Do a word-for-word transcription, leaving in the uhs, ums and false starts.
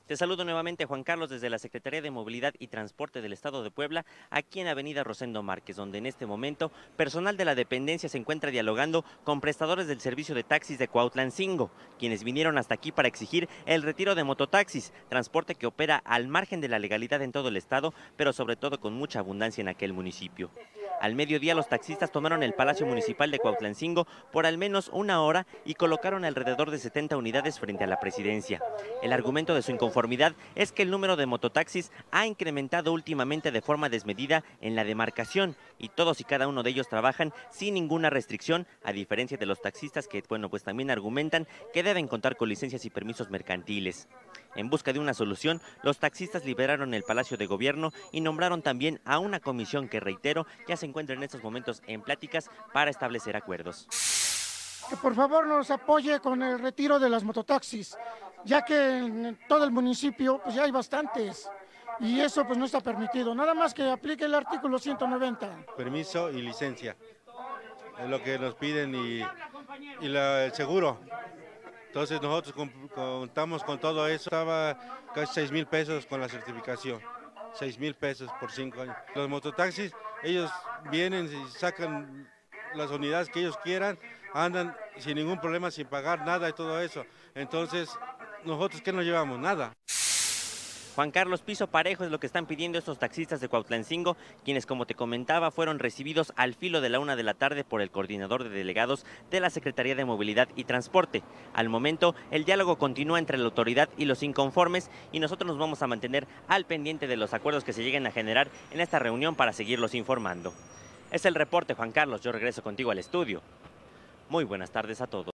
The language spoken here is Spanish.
Te saludo nuevamente, Juan Carlos, desde la Secretaría de Movilidad y Transporte del Estado de Puebla, aquí en Avenida Rosendo Márquez, donde en este momento personal de la dependencia se encuentra dialogando con prestadores del servicio de taxis de Cuautlancingo, quienes vinieron hasta aquí para exigir el retiro de mototaxis, transporte que opera al margen de la legalidad en todo el estado, pero sobre todo con mucha abundancia en aquel municipio. Al mediodía, los taxistas tomaron el Palacio Municipal de Cuautlancingo por al menos una hora y colocaron alrededor de setenta unidades frente a la presidencia. El argumento de su inconformidad es que el número de mototaxis ha incrementado últimamente de forma desmedida en la demarcación y todos y cada uno de ellos trabajan sin ninguna restricción, a diferencia de los taxistas que, bueno, pues también argumentan que deben contar con licencias y permisos mercantiles. En busca de una solución, los taxistas liberaron el Palacio de Gobierno y nombraron también a una comisión que, reitero, ya se encuentra en estos momentos en pláticas para establecer acuerdos. Que por favor nos apoye con el retiro de las mototaxis, ya que en todo el municipio pues ya hay bastantes y eso pues no está permitido, nada más que aplique el artículo ciento noventa. Permiso y licencia, es lo que nos piden y, y la, el seguro. Entonces nosotros contamos con todo eso, estaba casi seis mil pesos con la certificación, seis mil pesos por cinco años. Los mototaxis, ellos vienen y sacan las unidades que ellos quieran, andan sin ningún problema, sin pagar nada y todo eso. Entonces, ¿nosotros qué nos llevamos? Nada. Juan Carlos, piso parejo es lo que están pidiendo estos taxistas de Cuautlancingo, quienes, como te comentaba, fueron recibidos al filo de la una de la tarde por el coordinador de delegados de la Secretaría de Movilidad y Transporte. Al momento, el diálogo continúa entre la autoridad y los inconformes y nosotros nos vamos a mantener al pendiente de los acuerdos que se lleguen a generar en esta reunión para seguirlos informando. Es el reporte, Juan Carlos. Yo regreso contigo al estudio. Muy buenas tardes a todos.